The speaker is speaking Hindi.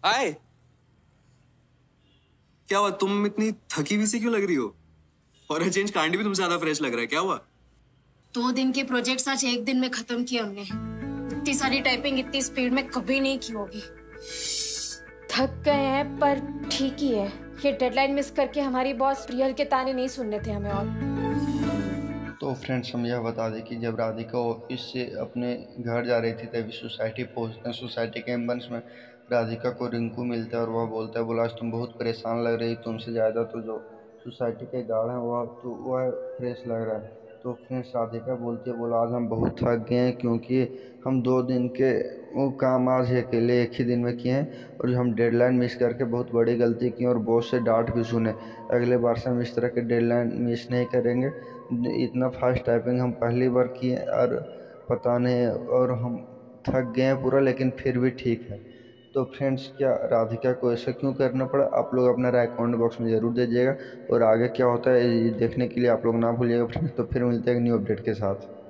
आए। क्या हुआ, तुम इतनी थकी हुई सी क्यों लग रही हो? और चेंज कांडी भी तुमसे ज्यादा फ्रेश लग रहा है, क्या हुआ? 2 दिन के प्रोजेक्ट्स आज एक दिन में खत्म किए हमने। इतनी सारी टाइपिंग इतनी स्पीड में कभी नहीं की होगी। थक गए हैं पर ठीक ही है। ये डेडलाइन मिस करके हमारी बॉस प्रियल के ताने नहीं सुनने थे हमें। और तो फ्रेंड्स, हम यह बता दें कि जब राधिका ऑफिस से अपने घर जा रही थी तभी सोसाइटी पहुंचते हैं। सोसाइटी के एम्बुलेंस में राधिका को रिंकू मिलता है और वह बोलता है, बोला आज तुम बहुत परेशान लग रही, तुमसे ज़्यादा तो जो सोसाइटी के गार्ड हैं वह फ्रेश लग रहा है। तो फ्रेंड्स, राधिका बोलती है, बोला आज हम बहुत थक गए हैं क्योंकि हम 2 दिन के वो काम आज अकेले एक ही दिन में किए हैं और हम डेडलाइन मिस करके बहुत बड़ी गलती की और बॉस से डांट भी सुने। अगले बार से हम इस तरह के डेडलाइन मिस नहीं करेंगे। इतना फास्ट टाइपिंग हम पहली बार किए और पता नहीं, और हम थक गए हैं पूरा, लेकिन फिर भी ठीक है। तो फ्रेंड्स, क्या राधिका को ऐसा क्यों करना पड़ा, आप लोग अपना राय कमेंट बॉक्स में ज़रूर दीजिएगा। और आगे क्या होता है ये देखने के लिए आप लोग ना भूलिएगा फ्रेंड्स। तो फिर मिलते हैं एक न्यू अपडेट के साथ।